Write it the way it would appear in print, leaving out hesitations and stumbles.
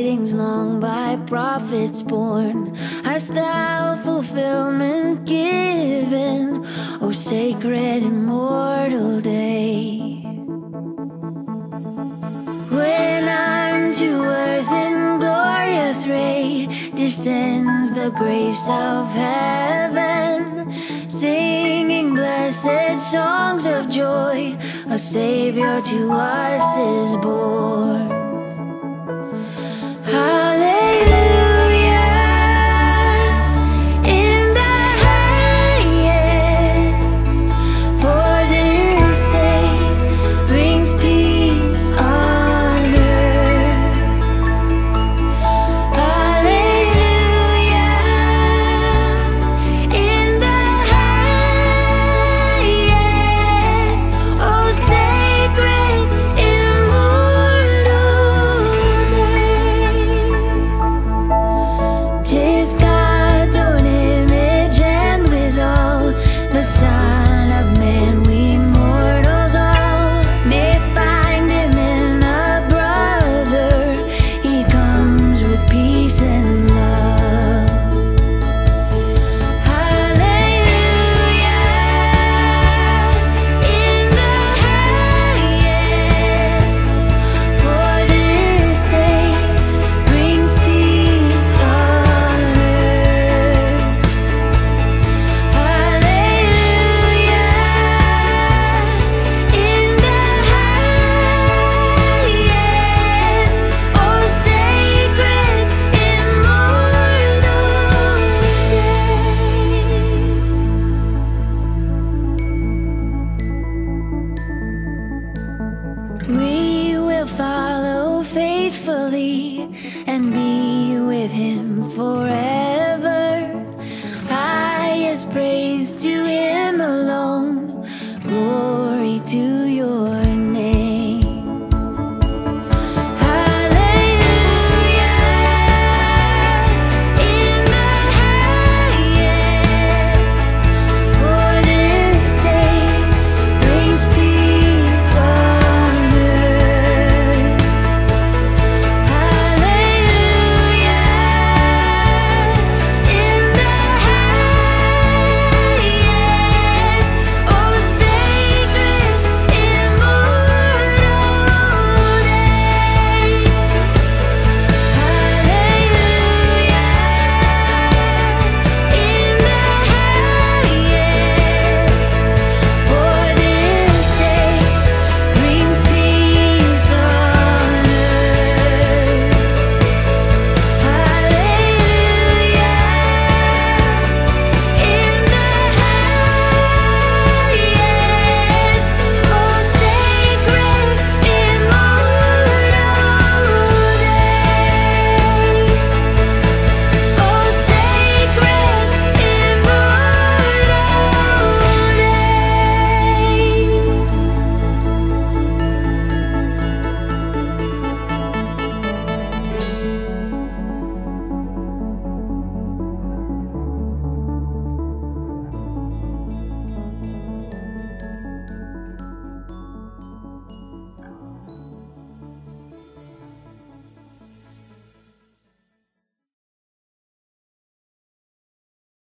waiting's long by prophets born. Hast thou fulfillment given, O sacred immortal day? When unto earth in glorious ray descends the grace of heaven, singing blessed songs of joy, a Savior to us is born. Hallelujah, in the highest, for this day brings peace on earth. Hallelujah, in the highest, oh sacred immortal day. 'Tis God's own image, and withal the Son of Man we mortals all may find him in a brother. He comes with peace and love. Hallelujah, in the highest, for this day brings peace on earth. Hallelujah, in the highest, oh sacred immortal day. We will follow faithfully and be with him forever.